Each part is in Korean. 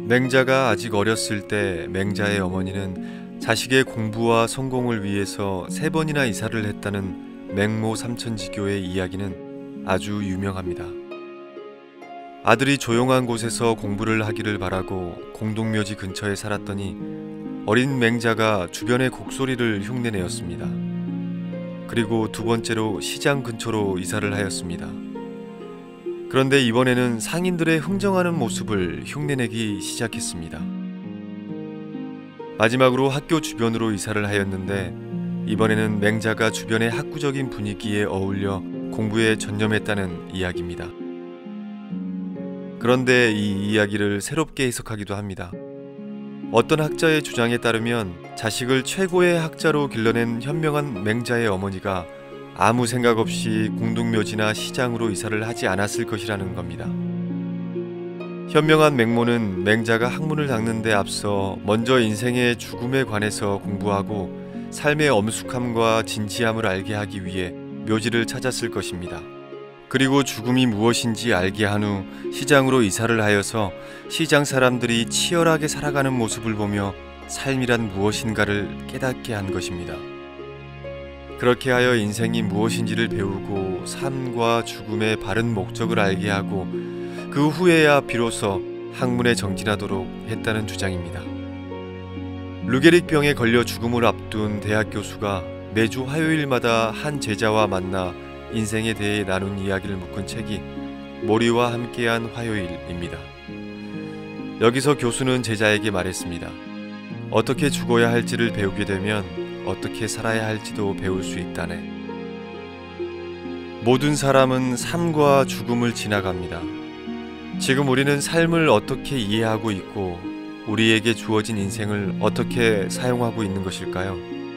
맹자가 아직 어렸을 때 맹자의 어머니는 자식의 공부와 성공을 위해서 3번이나 이사를 했다는 맹모 삼천지교의 이야기는 아주 유명합니다. 아들이 조용한 곳에서 공부를 하기를 바라고 공동묘지 근처에 살았더니 어린 맹자가 주변의 곡소리를 흉내내었습니다. 그리고 2번째로 시장 근처로 이사를 하였습니다. 그런데 이번에는 상인들의 흥정하는 모습을 흉내내기 시작했습니다. 마지막으로 학교 주변으로 이사를 하였는데 이번에는 맹자가 주변의 학구적인 분위기에 어울려 공부에 전념했다는 이야기입니다. 그런데 이 이야기를 새롭게 해석하기도 합니다. 어떤 학자의 주장에 따르면 자식을 최고의 학자로 길러낸 현명한 맹자의 어머니가 아무 생각 없이 공동묘지나 시장으로 이사를 하지 않았을 것이라는 겁니다. 현명한 맹모는 맹자가 학문을 닦는 데 앞서 먼저 인생의 죽음에 관해서 공부하고 삶의 엄숙함과 진지함을 알게 하기 위해 묘지를 찾았을 것입니다. 그리고 죽음이 무엇인지 알게 한 후 시장으로 이사를 하여서 시장 사람들이 치열하게 살아가는 모습을 보며 삶이란 무엇인가를 깨닫게 한 것입니다. 그렇게 하여 인생이 무엇인지를 배우고 삶과 죽음의 바른 목적을 알게 하고 그 후에야 비로소 학문에 정진하도록 했다는 주장입니다. 루게릭 병에 걸려 죽음을 앞둔 대학 교수가 매주 화요일마다 한 제자와 만나 인생에 대해 나눈 이야기를 묶은 책이 모리와 함께한 화요일입니다. 여기서 교수는 제자에게 말했습니다. 어떻게 죽어야 할지를 배우게 되면 어떻게 살아야 할지도 배울 수 있다네. 모든 사람은 삶과 죽음을 지나갑니다. 지금 우리는 삶을 어떻게 이해하고 있고 우리에게 주어진 인생을 어떻게 사용하고 있는 것일까요?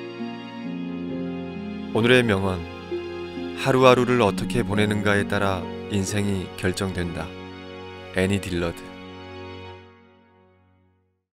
오늘의 명언, 하루하루를 어떻게 보내는가에 따라 인생이 결정된다. 애니 딜러드.